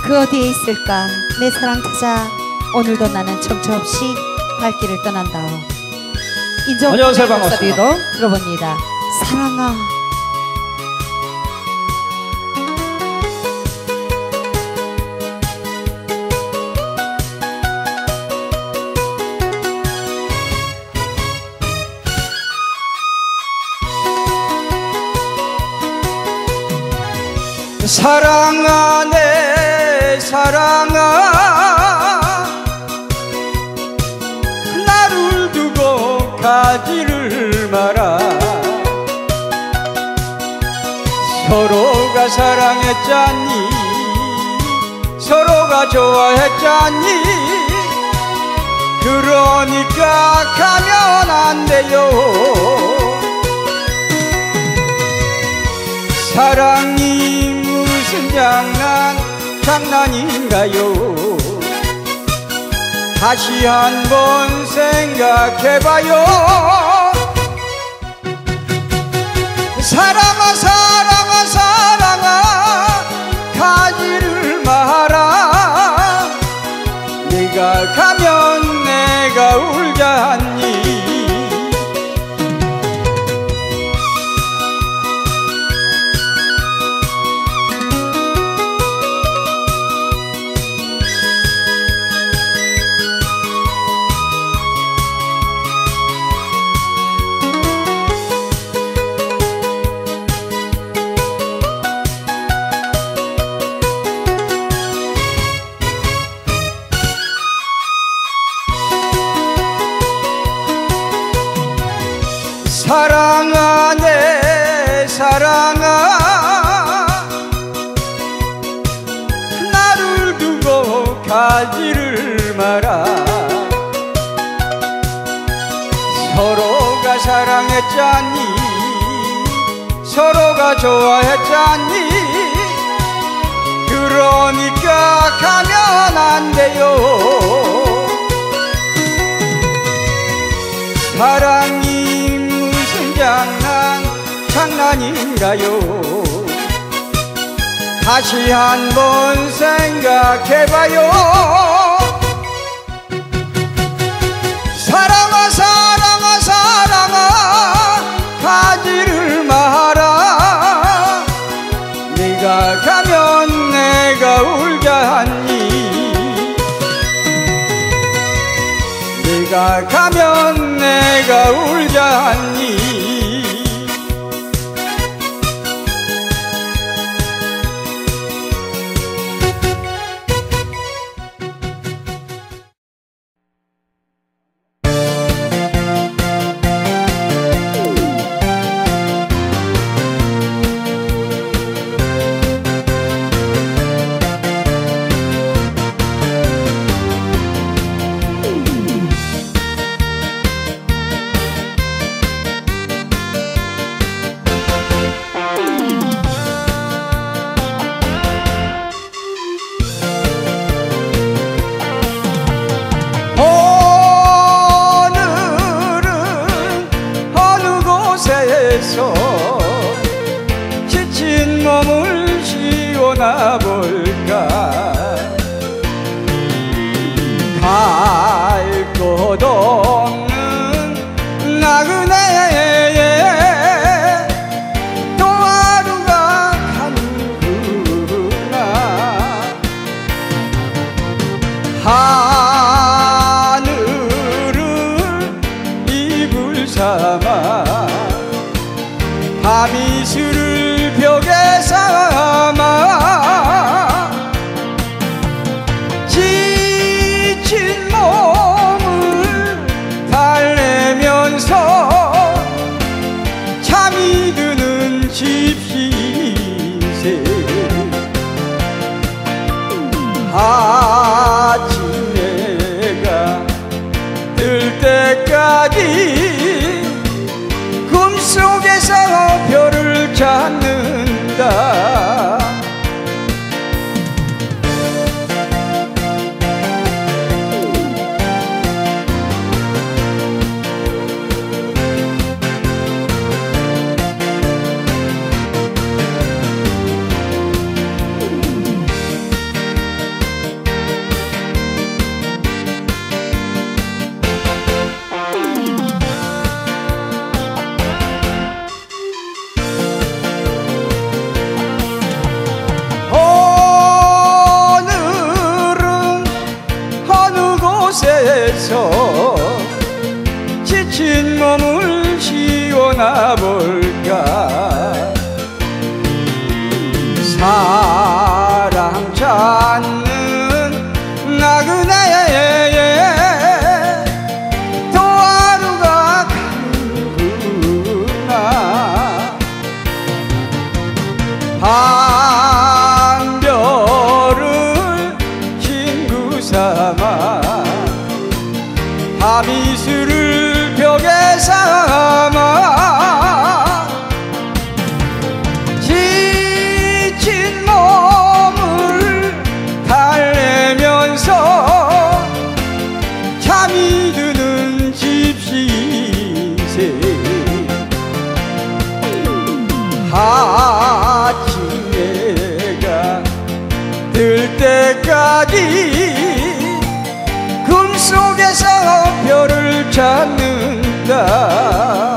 그 어디에 있을까 내 사랑 찾아 오늘도 나는 정처 없이 갈 길을 떠난다오. 안녕하세요, 반갑습니다. 인종소리로 들어봅니다. 사랑아. 사랑아 내 사랑아 나를 두고 가지를 마라. 서로가 사랑했잖니 서로가 좋아했잖니 그러니까 가면 안 돼요. 사랑이 무슨 장난인가요? 다시 한번 생각해봐요. 사랑아 사랑아 사랑아 가지를 마라. 네가 가면 내가 울잖니. 사랑아 내 사랑아 나를 두고 가지를 마라. 서로가 사랑했잖니 서로가 좋아했잖니 그러니까 가면 안 돼요. 사랑이 장난인가요? 다시 한번 생각해봐요. 사랑아 사랑아 사랑아 가지를 마라. 네가 가면 내가 울잖니. 네가 가면 내가 울잖니. 지친 몸을 쉬어나 볼까. 갈 곳 없는 나그네에 또 하루가 가는구나. 하늘을 이불 삼아 밤이슬을 벽에 삼아 지친 몸을 달래면서 잠이 드는 집시세. 아침 해가 뜰 때까지 꿈속에서 별을 찾는다. 속에서 지친 몸을 쉬어나 볼까. 사랑 찾는 나그네의 또 하루가 가는구나. 밤별을 친구 삼아 밤이슬을 벽에 삼아 지친 몸을 달래면서 잠이 드는 집시세. 아침해가 뜰 때까지 꿈속에서 별을 찾는다.